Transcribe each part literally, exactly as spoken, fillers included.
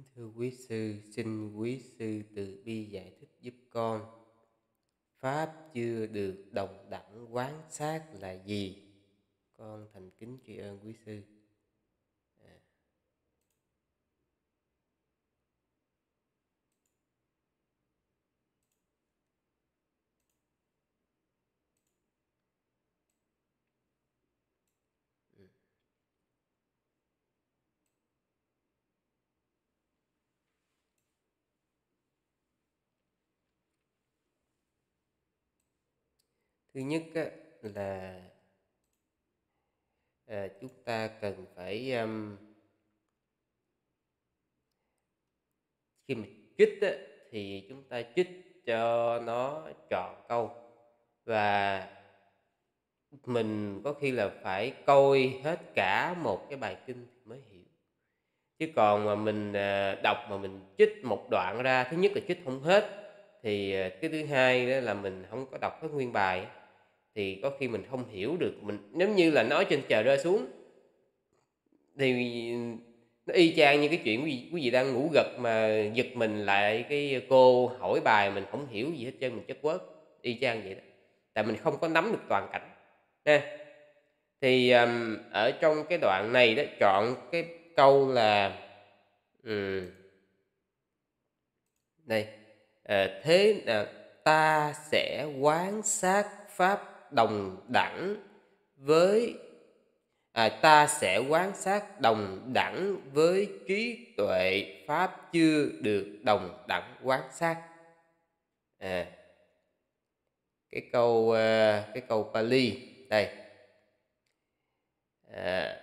Thưa quý sư, xin quý sư từ bi giải thích giúp con. Pháp chưa được đồng đẳng quán sát là gì? Con thành kính tri ân quý sư. À. Ừ. Thứ nhất á, là à, chúng ta cần phải um, khi mà trích á, thì chúng ta trích cho nó trọn câu, và mình có khi là phải coi hết cả một cái bài kinh mới hiểu. Chứ còn mà mình à, đọc mà mình trích một đoạn ra, thứ nhất là trích không hết, thì à, cái thứ hai đó là mình không có đọc hết nguyên bài, thì có khi mình không hiểu được. Mình nếu như là nói trên trời rơi xuống thì nó y chang như cái chuyện quý vị, quý vị đang ngủ gật mà giật mình lại cái cô hỏi bài mình không hiểu gì hết trơn, mình chất quớt, y chang vậy đó, tại mình không có nắm được toàn cảnh ha. Thì um, ở trong cái đoạn này đó, chọn cái câu là um, đây, à, thế là ta sẽ quán sát pháp đồng đẳng với à, ta sẽ quán sát đồng đẳng với trí tuệ pháp chưa được đồng đẳng quán sát. À, cái câu à, cái câu Pali đây. À,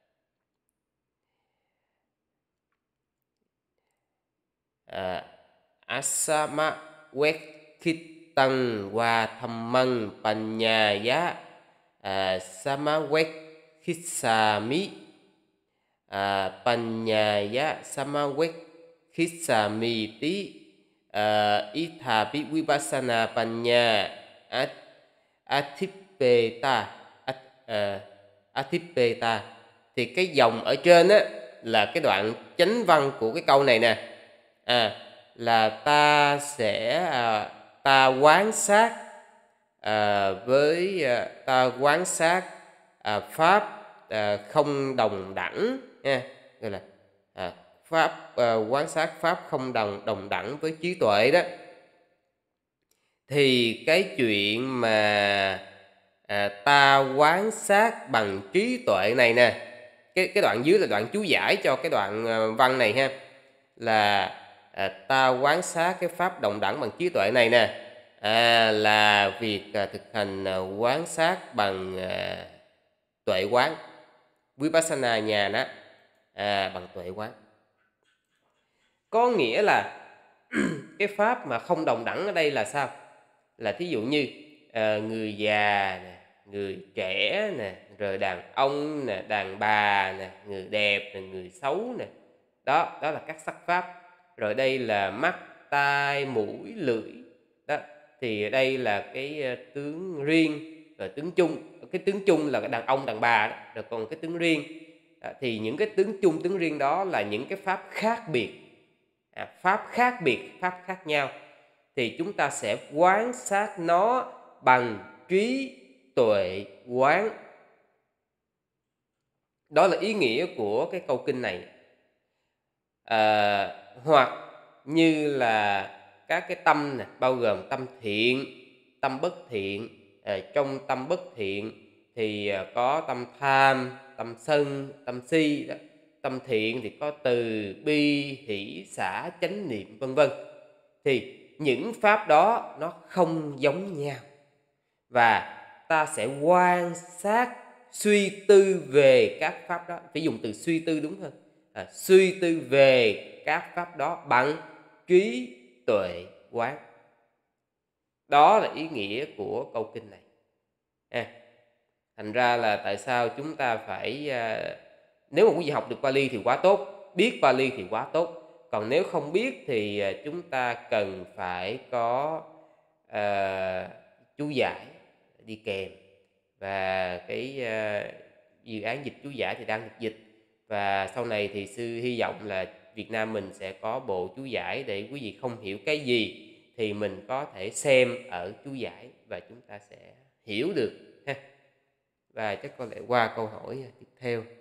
à, Asama Wekitang Wa Thammang Panyaya à, Sama Wekisami à, Panyaya Sama Wekisami Tí à, Ithapi Vipassana Panya At Atipeta At, à, Atipeta. Thì cái dòng ở trên á là cái đoạn chánh văn của cái câu này nè. À, là ta sẽ à, ta quán sát à, với à, ta quán sát à, pháp à, không đồng đẳng nha, gọi là à, pháp à, quán sát pháp không đồng đồng đẳng với trí tuệ đó. Thì cái chuyện mà à, ta quán sát bằng trí tuệ này nè, cái cái đoạn dưới là đoạn chú giải cho cái đoạn à, văn này ha, là à, ta quán sát cái pháp đồng đẳng bằng trí tuệ này nè, à, là việc à, thực hành à, quán sát bằng à, tuệ quán, Vipassana nhà đó, à, bằng tuệ quán. Có nghĩa là cái pháp mà không đồng đẳng ở đây là sao? Là thí dụ như à, người già nè, người trẻ nè, rồi đàn ông nè, đàn bà nè, người đẹp nè, người xấu nè, đó đó là các sắc pháp. Rồi đây là mắt, tai, mũi, lưỡi đó, thì đây là cái tướng riêng, rồi tướng chung. Cái tướng chung là cái đàn ông đàn bà đó, rồi còn cái tướng riêng đó, thì những cái tướng chung tướng riêng đó là những cái pháp khác biệt, à, pháp khác biệt, pháp khác nhau, thì chúng ta sẽ quán sát nó bằng trí tuệ quán. Đó là ý nghĩa của cái câu kinh này. À, hoặc như là các cái tâm này, bao gồm tâm thiện, tâm bất thiện. À, trong tâm bất thiện thì có tâm tham, tâm sân, tâm si đó. Tâm thiện thì có từ bi, hỷ, xả, chánh niệm, vân vân. Thì những pháp đó nó không giống nhau, và ta sẽ quan sát, suy tư về các pháp đó. Phải dùng từ suy tư đúng hơn, à, suy tư về các pháp đó bằng trí tuệ quán. Đó là ý nghĩa của câu kinh này. À, thành ra là tại sao chúng ta phải à, nếu mà quý vị học được Pali thì quá tốt, biết Pali thì quá tốt. Còn nếu không biết thì à, chúng ta cần phải có à, chú giải đi kèm, và cái à, dự án dịch chú giải thì đang được dịch, và sau này thì sư hy vọng là Việt Nam mình sẽ có bộ chú giải để quý vị không hiểu cái gì thì mình có thể xem ở chú giải và chúng ta sẽ hiểu được ha. Và chắc có lẽ qua câu hỏi tiếp theo.